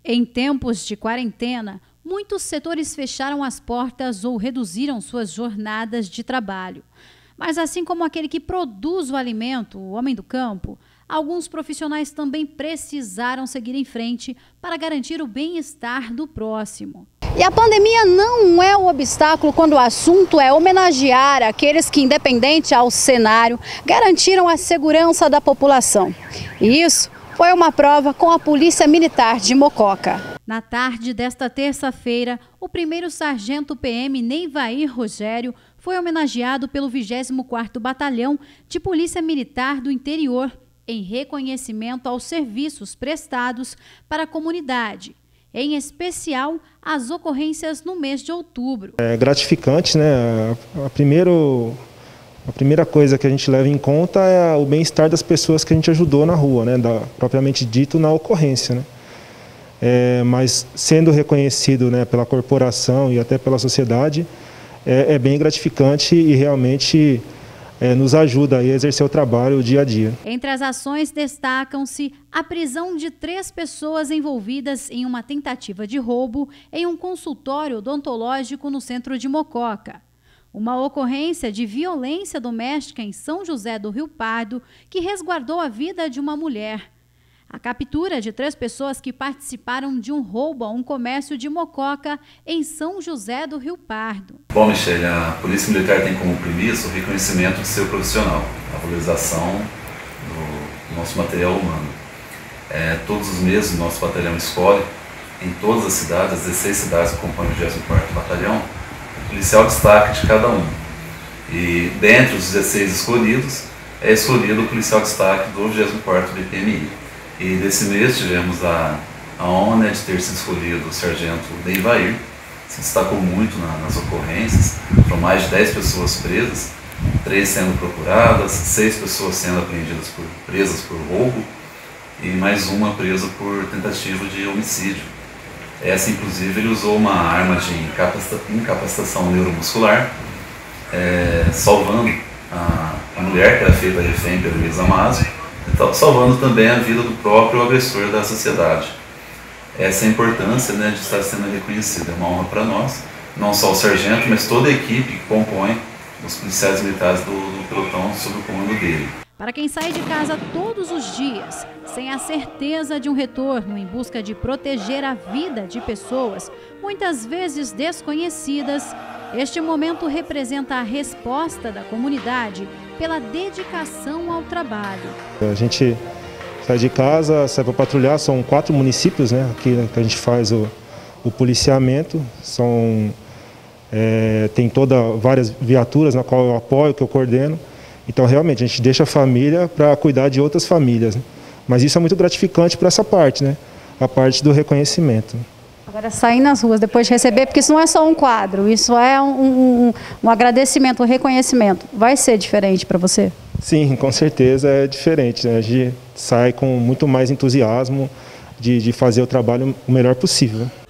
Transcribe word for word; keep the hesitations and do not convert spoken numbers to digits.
Em tempos de quarentena, muitos setores fecharam as portas ou reduziram suas jornadas de trabalho. Mas assim como aquele que produz o alimento, o homem do campo, alguns profissionais também precisaram seguir em frente para garantir o bem-estar do próximo. E a pandemia não é um obstáculo quando o assunto é homenagear aqueles que, independente ao cenário, garantiram a segurança da população. E isso foi uma prova com a Polícia Militar de Mococa. Na tarde desta terça-feira, o primeiro sargento P M Neivair Rogério foi homenageado pelo vigésimo quarto Batalhão de Polícia Militar do Interior, em reconhecimento aos serviços prestados para a comunidade, em especial as ocorrências no mês de outubro. É gratificante, né? A, primeiro, a primeira coisa que a gente leva em conta é o bem-estar das pessoas que a gente ajudou na rua, né? Da, propriamente dito, na ocorrência, né? É, mas sendo reconhecido, né, pela corporação e até pela sociedade, é, é bem gratificante e realmente é, nos ajuda a exercer o trabalho dia a dia. Entre as ações destacam-se a prisão de três pessoas envolvidas em uma tentativa de roubo em um consultório odontológico no centro de Mococa. Uma ocorrência de violência doméstica em São José do Rio Pardo que resguardou a vida de uma mulher. A captura de três pessoas que participaram de um roubo a um comércio de Mococa em São José do Rio Pardo. Bom, Michele, a Polícia Militar tem como premissa o reconhecimento de seu profissional, a valorização do nosso material humano. É, todos os meses o nosso batalhão escolhe, em todas as cidades, as dezesseis cidades que compõem o vigésimo quarto Batalhão, o policial destaque de cada um. E dentre os dezesseis escolhidos, é escolhido o policial destaque do vigésimo quarto B P M I. E desse mês tivemos a, a honra de ter sido escolhido o sargento Neivair, se destacou muito na, nas ocorrências, foram mais de dez pessoas presas, três sendo procuradas, seis pessoas sendo apreendidas por, presas por roubo e mais uma presa por tentativa de homicídio. Essa, inclusive, ele usou uma arma de incapacita, incapacitação neuromuscular, é, salvando a, a mulher que era feita refém pelo ex-amado, salvando também a vida do próprio agressor da sociedade. Essa é a importância, né, de estar sendo reconhecido. É uma honra para nós, não só o sargento, mas toda a equipe que compõe os policiais militares do, do pelotão sob o comando dele. Para quem sai de casa todos os dias, sem a certeza de um retorno em busca de proteger a vida de pessoas, muitas vezes desconhecidas, este momento representa a resposta da comunidade pela dedicação ao trabalho. A gente sai de casa, sai para patrulhar, são quatro municípios, né, aqui que a gente faz o, o policiamento, são, é, tem toda, várias viaturas na qual eu apoio, que eu coordeno, então realmente a gente deixa a família para cuidar de outras famílias, né? Mas isso é muito gratificante para essa parte, né, a parte do reconhecimento. Agora, sair nas ruas depois de receber, porque isso não é só um quadro, isso é um, um, um agradecimento, um reconhecimento. Vai ser diferente para você? Sim, com certeza é diferente, né? A gente sai com muito mais entusiasmo de, de fazer o trabalho o melhor possível.